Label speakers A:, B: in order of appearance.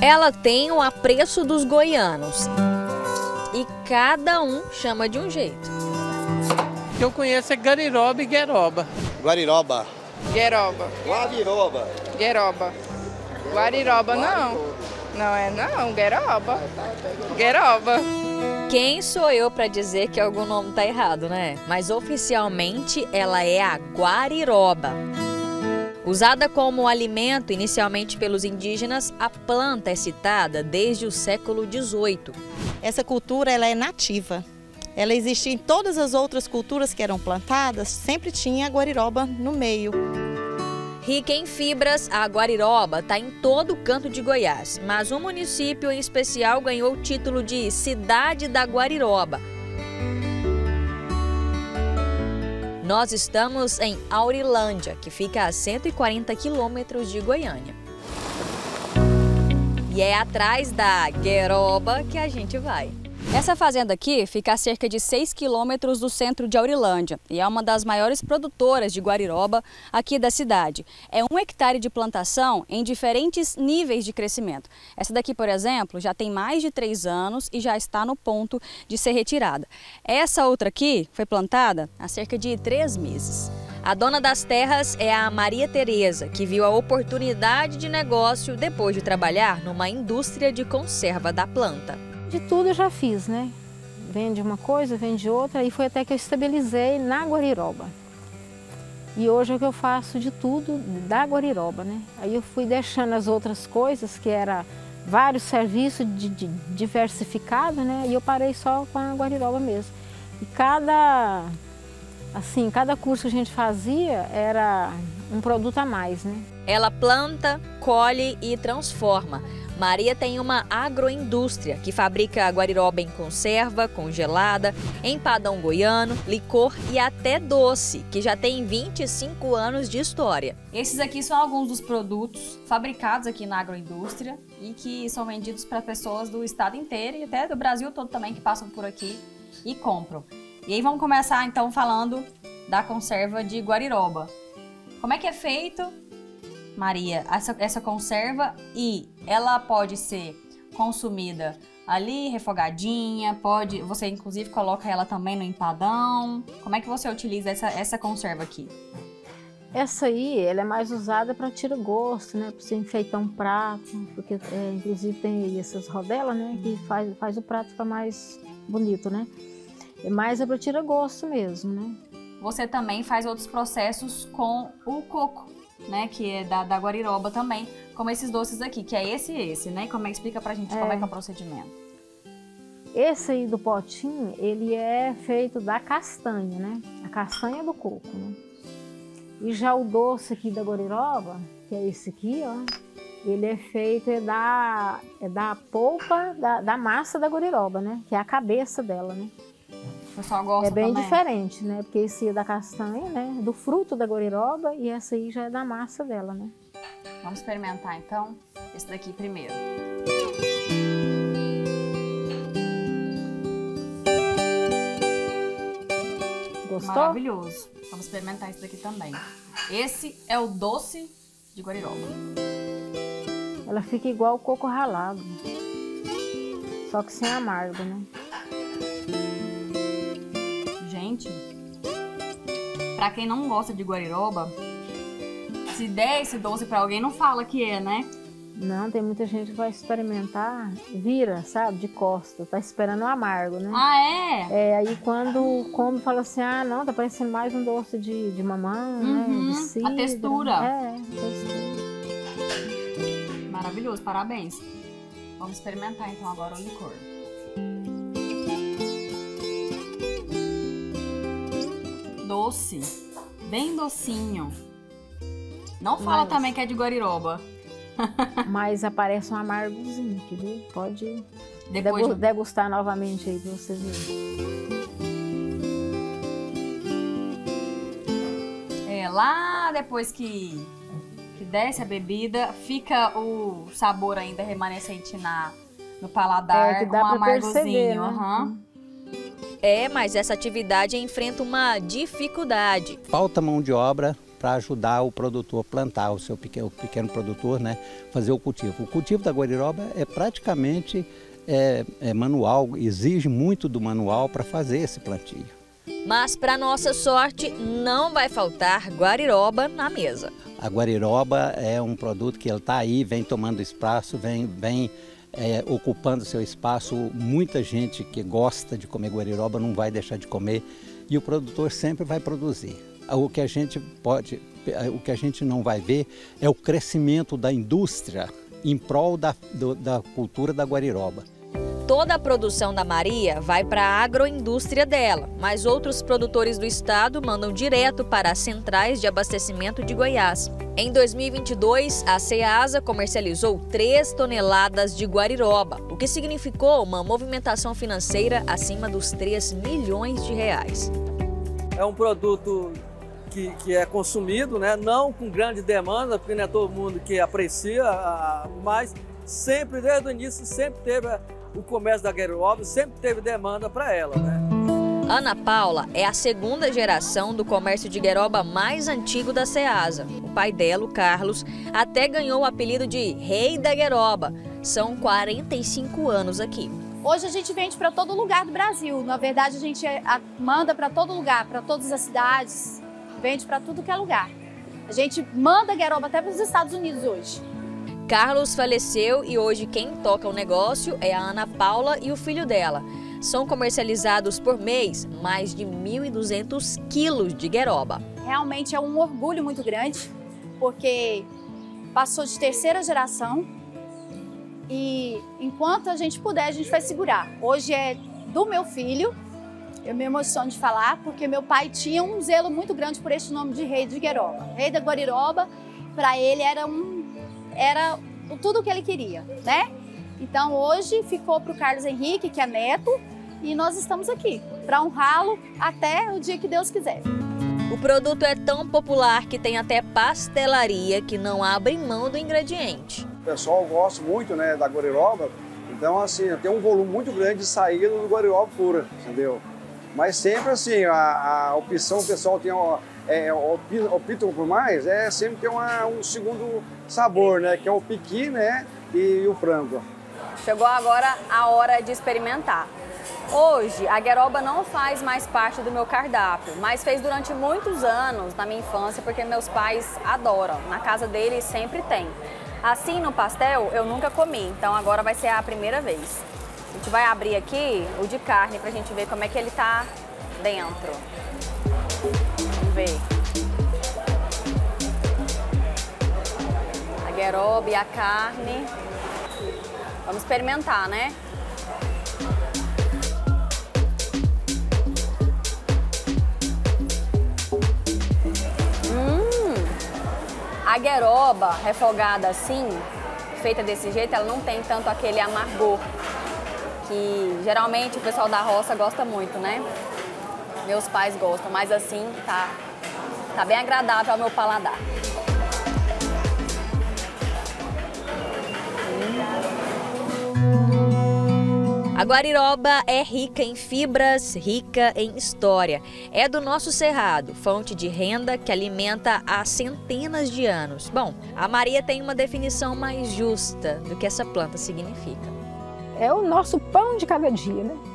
A: Ela tem o apreço dos goianos e cada um chama de um jeito.
B: O que eu conheço é gariroba e gueroba.
C: Guariroba.
D: Gueroba.
C: Guariroba.
D: Gueroba. Guariroba não. Não é não, gueroba. Gueroba.
A: Quem sou eu para dizer que algum nome tá errado, né? Mas oficialmente ela é a guariroba. Usada como alimento inicialmente pelos indígenas, a planta é citada desde o século XVIII.
E: Essa cultura ela é nativa. Ela existia em todas as outras culturas que eram plantadas, sempre tinha a guariroba no meio.
A: Rica em fibras, a guariroba está em todo canto de Goiás, mas um município em especial ganhou o título de Cidade da Guariroba. Nós estamos em Aurilândia, que fica a 140 quilômetros de Goiânia. E é atrás da gueroba que a gente vai.
F: Essa fazenda aqui fica a cerca de 6 quilômetros do centro de Aurilândia e é uma das maiores produtoras de guariroba aqui da cidade. É 1 hectare de plantação em diferentes níveis de crescimento. Essa daqui, por exemplo, já tem mais de 3 anos e já está no ponto de ser retirada. Essa outra aqui foi plantada há cerca de 3 meses.
A: A dona das terras é a Maria Tereza, que viu a oportunidade de negócio depois de trabalhar numa indústria de conserva da planta.
G: De tudo eu já fiz, né? Vende uma coisa, vende outra, e foi até que eu estabilizei na guariroba. E hoje é o que eu faço de tudo da guariroba, né? Aí eu fui deixando as outras coisas, que era vários serviços diversificados, né? E eu parei só com a guariroba mesmo. E cada curso que a gente fazia era um produto a mais, né?
A: Ela planta, colhe e transforma. Maria tem uma agroindústria que fabrica guariroba em conserva, congelada, empadão goiano, licor e até doce, que já tem 25 anos de história.
F: Esses aqui são alguns dos produtos fabricados aqui na agroindústria e que são vendidos para pessoas do estado inteiro e até do Brasil todo também que passam por aqui e compram. E aí vamos começar então falando da conserva de guariroba. Como é que é feito, Maria, essa conserva? E ela pode ser consumida ali, refogadinha, você inclusive coloca ela também no empadão. Como é que você utiliza essa conserva aqui?
G: Essa aí, ela é mais usada para tirar gosto, né? Para você enfeitar um prato, porque inclusive tem essas rodelas, né? Que faz o prato ficar mais bonito, né? É mais para tirar gosto mesmo, né?
F: Você também faz outros processos com o coco, né, que é da guariroba também, como esses doces aqui, que é esse, né? Como é que explica pra gente como é que é o procedimento?
G: Esse aí do potinho, ele é feito da castanha, né? A castanha do coco, né? E já o doce aqui da guariroba, que é esse aqui, ó, ele é feito da polpa da massa da guariroba, né? Que é a cabeça dela, né?
F: O pessoal gosta
G: também. É bem
F: também
G: diferente, né? Porque esse é da castanha, né? Do fruto da guariroba, e essa aí já é da massa dela, né?
F: Vamos experimentar então esse daqui primeiro.
G: Gostou?
F: Maravilhoso. Vamos experimentar esse daqui também. Esse é o doce de guariroba.
G: Ela fica igual o coco ralado, só que sem amargo, né?
F: Gente, pra quem não gosta de guariroba, se der esse doce pra alguém, não fala que é, né?
G: Não, tem muita gente que vai experimentar, vira, sabe, de costa, tá esperando o amargo, né?
F: Ah, é?
G: É, aí quando come, fala assim, ah, não, tá parecendo mais um doce de mamão, né? De cidra.
F: A textura.
G: É, a textura.
F: Maravilhoso, parabéns. Vamos experimentar então agora o licor. Doce, bem docinho. Não fala também que é de guariroba.
G: Mas aparece um amargozinho, viu? Pode
F: depois
G: degustar novamente aí pra você ver.
F: Lá depois que desce a bebida, fica o sabor ainda remanescente no paladar,
G: que
F: com
G: dá
F: um
G: pra perceber,
F: amargozinho.
G: né?
A: É, mas essa atividade enfrenta uma dificuldade.
C: Falta mão de obra
H: para ajudar o produtor a plantar, o pequeno produtor, né, fazer o cultivo. O cultivo da guariroba é praticamente manual, exige muito do manual para fazer esse plantio.
A: Mas, para nossa sorte, não vai faltar guariroba na mesa.
H: A guariroba é um produto que ele está aí, vem tomando espaço, vem ocupando seu espaço. Muita gente que gosta de comer guariroba não vai deixar de comer e o produtor sempre vai produzir. O que a gente não vai ver é o crescimento da indústria em prol da cultura da guariroba.
A: Toda a produção da Maria vai para a agroindústria dela, mas outros produtores do estado mandam direto para as centrais de abastecimento de Goiás. Em 2022, a Ceasa comercializou 3 toneladas de guariroba, o que significou uma movimentação financeira acima dos 3 milhões de reais.
I: É um produto que é consumido, né? Não com grande demanda, porque não é todo mundo que aprecia, mas sempre, desde o início, sempre teve o comércio da guariroba, sempre teve demanda para ela, né?
A: Ana Paula é a 2ª geração do comércio de guariroba mais antigo da Ceasa. O pai dela, o Carlos, até ganhou o apelido de Rei da Guariroba. São 45 anos aqui.
J: Hoje a gente vende para todo lugar do Brasil. Na verdade, a gente manda para todo lugar, para todas as cidades, vende para tudo que é lugar. A gente manda guariroba até para os Estados Unidos hoje.
A: Carlos faleceu e hoje quem toca o negócio é a Ana Paula e o filho dela. São comercializados por mês mais de 1.200 quilos de guariroba.
J: Realmente é um orgulho muito grande, porque passou de 3ª geração e enquanto a gente puder, a gente vai segurar. Hoje é do meu filho, eu me emociono de falar, porque meu pai tinha um zelo muito grande por esse nome de Rei de Guariroba. Rei da Guariroba, para ele era tudo o que ele queria, né? Então hoje ficou para o Carlos Henrique, que é neto, e nós estamos aqui para honrá-lo até o dia que Deus quiser.
A: O produto é tão popular que tem até pastelaria que não abre mão do ingrediente.
K: O pessoal gosta muito, né, da guariroba, então assim, tem um volume muito grande de saída do guariroba pura, entendeu? Mas sempre assim, a opção, o pessoal tem optam por mais, sempre tem um segundo sabor, né, que é o piqui, né, e o frango.
F: Chegou agora a hora de experimentar. Hoje, a guariroba não faz mais parte do meu cardápio, mas fez durante muitos anos na minha infância, porque meus pais adoram. Na casa deles sempre tem. Assim, no pastel, eu nunca comi, então agora vai ser a primeira vez. A gente vai abrir aqui o de carne pra gente ver como é que ele tá dentro. Vamos ver. A guariroba e a carne. Vamos experimentar, né? A guariroba refogada assim, feita desse jeito, ela não tem tanto aquele amargor que geralmente o pessoal da roça gosta muito, né? Meus pais gostam, mas assim tá bem agradável ao meu paladar.
A: A guariroba é rica em fibras, rica em história. É do nosso cerrado, fonte de renda que alimenta há centenas de anos. Bom, a Maria tem uma definição mais justa do que essa planta significa.
G: É o nosso pão de cada dia, né?